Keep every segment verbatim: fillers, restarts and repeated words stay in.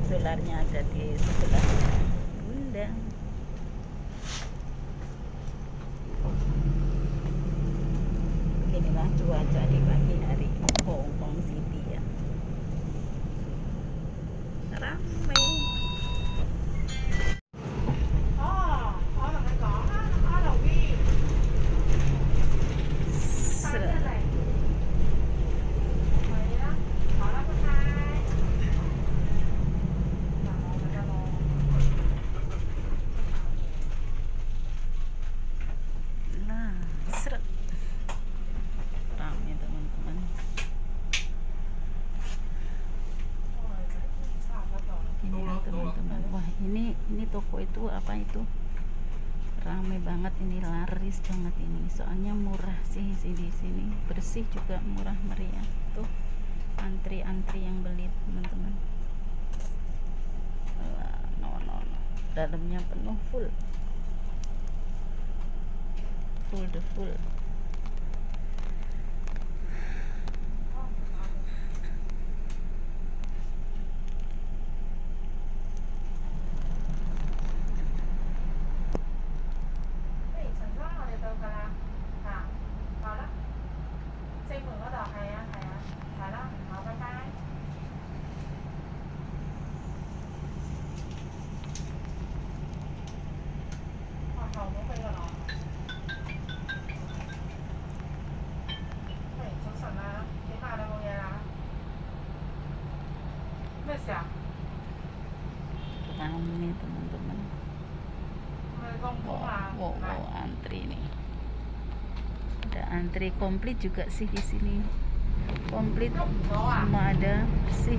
solarnya ada di sebelah Bunda. Inilah cuaca di pagi hari Hong Kong City ya. Ramai. Teman-teman, wah ini ini toko itu apa itu ramai banget, ini laris banget ini, soalnya murah sih sih di sini, bersih juga murah meriah. Tuh antri-antri yang beli teman-teman. No, no, no. Dalamnya penuh full full the full. Ramai teman-teman. Wow, wow, wow, antri nih. Ada antri komplit juga sih di sini. Komplit, semua ada, bersih.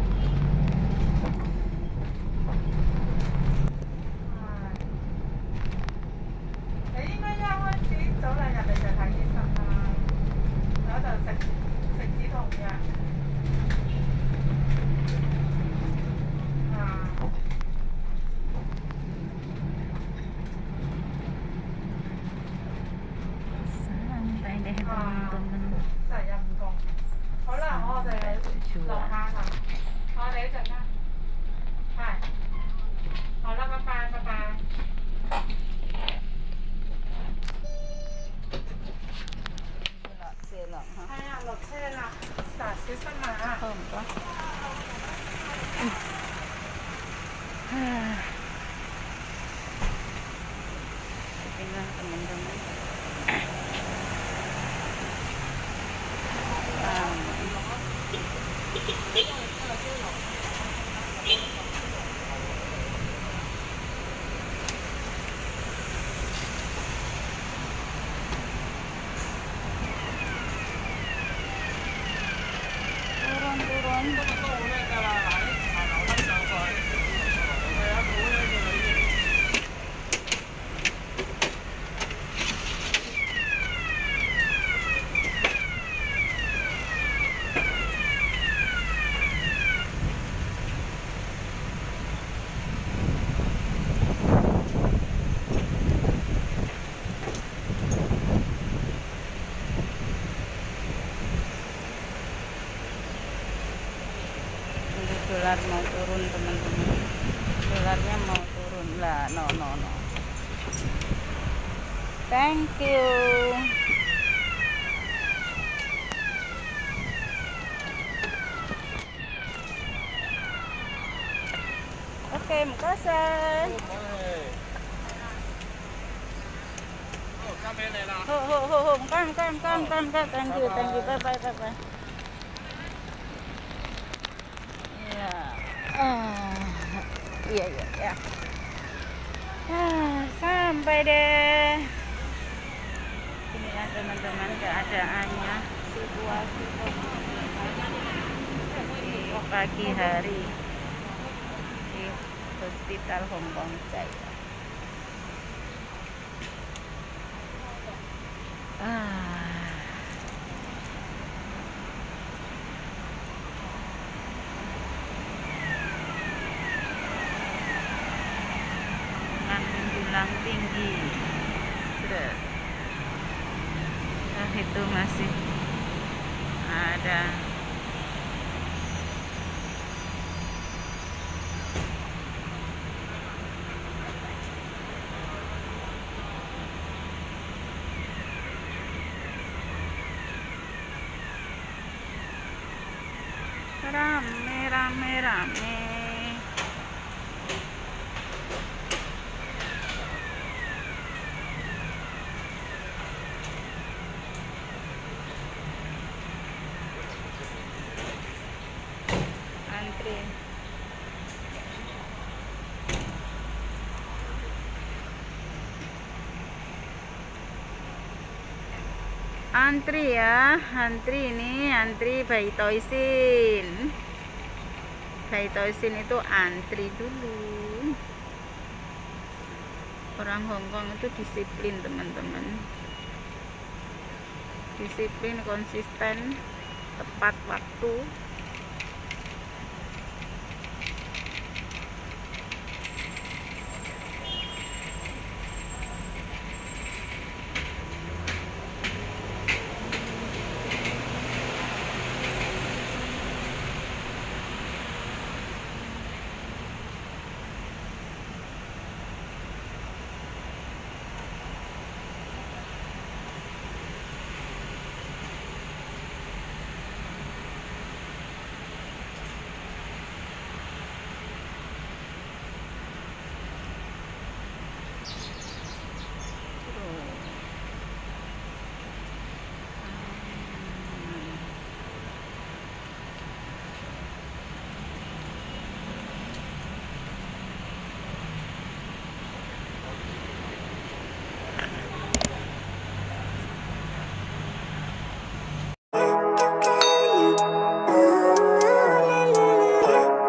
Teman-teman, inilah teman-teman. Dolar mau turun teman-teman, dolarnya mau turun lah. No no no, thank you. Oke, makasih. Ho ho ho ho, kan kan kan kan kan, thank you thank you, bye bye bye bye. Ah, iya iya ya. Ah, sampai deh. Inilah teman-teman keadaannya, situasi di pagi hari di Hospital Hong Kong China. Ah. Menjulang tinggi. Sudah. Nah, itu masih ada rame rame. Antri. Antri ya, antri ini, antri bayi toisin. Bayi toisin itu antri dulu. Orang Hongkong itu disiplin, teman-teman. Disiplin, konsisten, tepat waktu.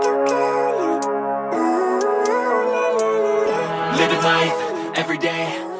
Living life every day